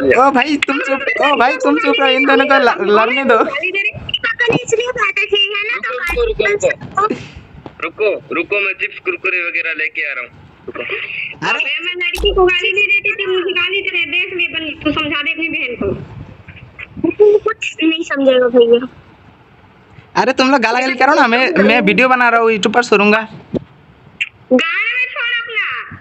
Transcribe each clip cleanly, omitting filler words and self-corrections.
ओ भाई तुम चुप, ओ भाई तुम चुप रहो, इन दोनों को लड़ने दो। इसलिए बात है ठीक है ना। तो रुको रुको, मैं चिप्स कुरकुरे वगैरह लेके आ रहा हूँ। अरे मैं लड़की को गाली नहीं देती थी, मुझे गाली दे रहे। देख ले बन, तू समझा दे अपनी बहन को। कुछ नहीं समझेगा भैया। अरे तुम लोग गाला गाली करो ना, मैं वीडियो बना रहा हूँ, यूट्यूब पर छोड़ूंगा। गाना में छोड़ अपना।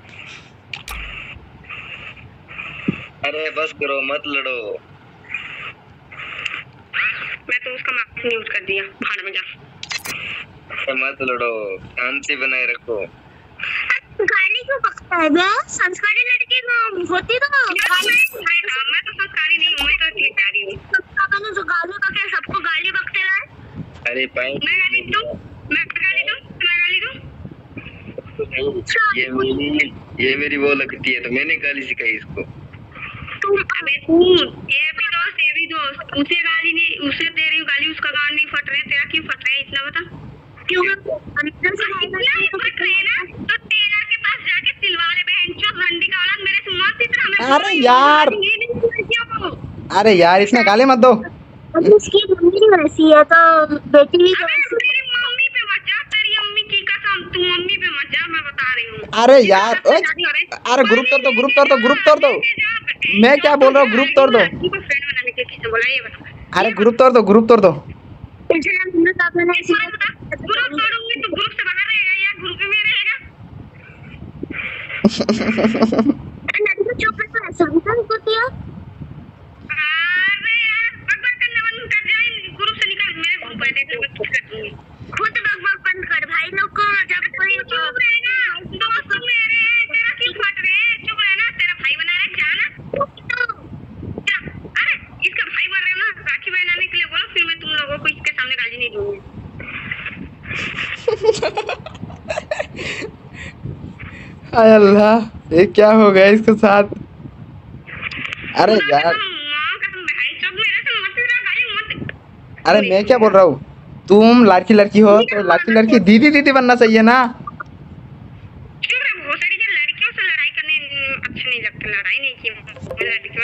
अरे बस करो, मत लड़ो। मैं तो उसका मार्क्स यूज कर दिया, भाड़ में जा। मत लड़ो, शांति बनाए रखो। गाली क्यों बकता है बे? संस्कारी लड़की को होती तो गाली। मैं तो संस्कारी नहीं हूँ, मैं तो ठीक कह रही हूँ। सबका मैंने जो गाली बके सबको गाली बकते रहे। अरे पाई मैं गाली दूँ, मैं गाली दूँ, मैं गाली दूँ। ये मेरी वो लगती है, तो मैंने गाली सिखाई इसको। अबे तू ये भी दोस्त उसे गाली नहीं, उसे दे रही हूँ गाली, उसका गाल नहीं फट रहे, तेरा क्यों फट रहा है इतना बता। क्यों अंदर से फट रहे ना, तो टेलर के पास जाके सिलवा ले बहनचोद रंडी का औलाद, मेरे से मत इतना हमें। अरे यार, अरे यार इसमें गाली मत दो। उसकी मम्मी वैसी है तो बेटी भी तेरी मम्मी पे मत जा, तेरी मम्मी की कसम, तू मम्मी पे मत जा, मैं बता रही हूँ। अरे यार, अरे ग्रुप तोड़ दो, ग्रुप तोड़ दो, ग्रुप तोड़ दो। मैं क्या बोल रहा हूँ, ग्रुप तोड़ दो। अरे ग्रुप तोड़ दो, ग्रुप तोड़ दो। ग्रुप तोड़ूंगी तो ग्रुप से बाहर रहेगा या ग्रुप में रहेगा? लड़की चुप रहो, ऐसा होती है। अरे यार बकबक करना बंद कर, जा ग्रुप से निकल, मेरे ग्रुप पे देख ले, मैं कुछ कर दूंगी। खुद बकबक बंद कर, भाई लोग को जब कोई चुप रहेगा, दोस्त मेरे हैं, तेरा क्यों फट रहे हैं? चुप रहना, तेरा भाई बना रहा है, जाना क्या? अरे इसका भाई बन रहे हो ना, राखी बनाने के लिए बोलो, फिर मैं तुम लोगों को इसके सामने गाली नहीं दूंगी। हाय अल्लाह, ये क्या हो गया इसके साथ? अरे यार, अरे मैं क्या बोल रहा हूँ, तुम लड़की लड़की हो तो लड़की लड़की दीदी दीदी बनना चाहिए ना। क्यों रे भोसड़ी के लड़कियों से लड़ाई करने अच्छा नहीं लगता, लड़ाई नहीं की।